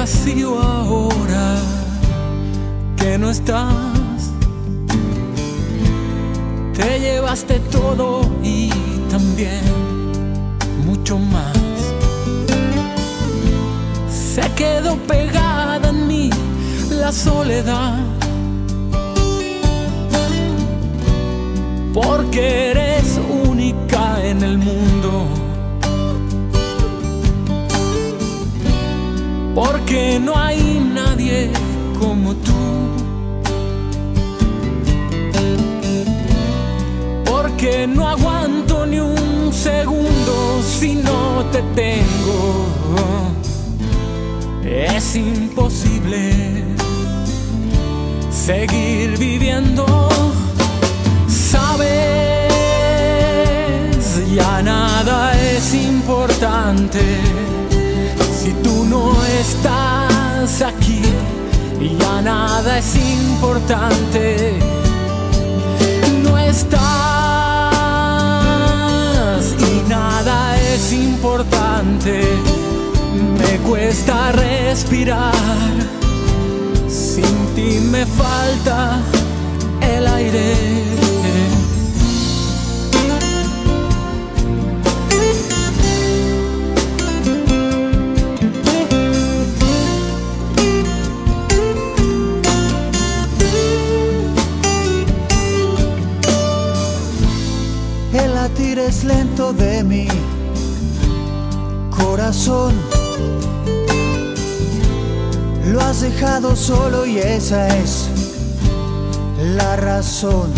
vacío ahora que no estás. Te llevaste todo y también mucho más. Se quedó pegada en mí la soledad, porque eres única en el mundo, porque no hay nadie como tú, porque no aguanto ni un segundo si no te tengo. Es imposible seguir viviendo. Sabes, ya nada es importante si tú no estás aquí. Ya nada es importante. No estás y nada es importante. Me cuesta respirar, sin ti me falta el aire. El latir es lento de mi corazón. Lo has dejado solo y esa es la razón.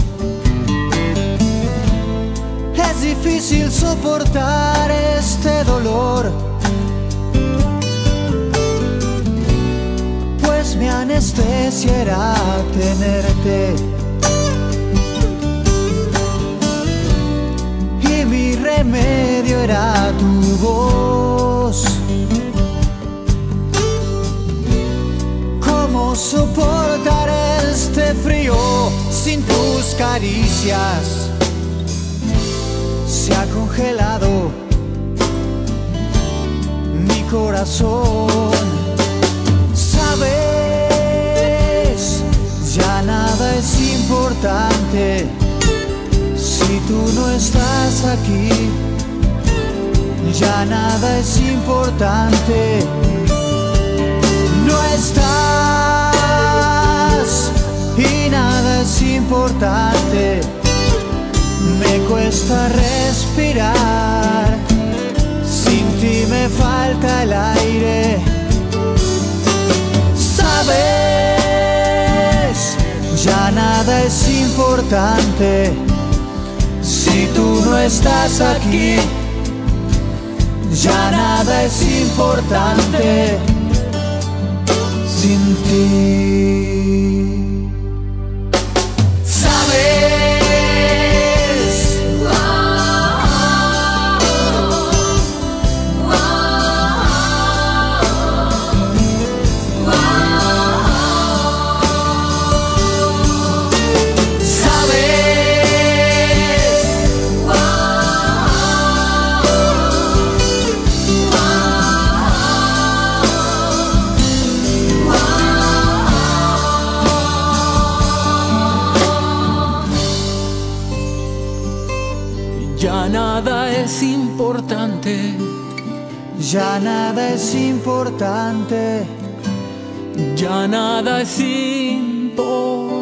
Es difícil soportar este dolor, pues mi anestesia era tenerte y mi remedio era tu voz. ¿Cómo soportar este frío sin tus caricias? Se ha congelado mi corazón. Sabes, ya nada es importante si tú no estás aquí. Ya nada es importante. No estás y nada es importante. Me cuesta respirar, sin ti me falta el aire. Sabes, ya nada es importante si tú no estás aquí. Ya nada es importante sin ti. Ya nada es importante. Ya nada es importante. Ya nada es importante.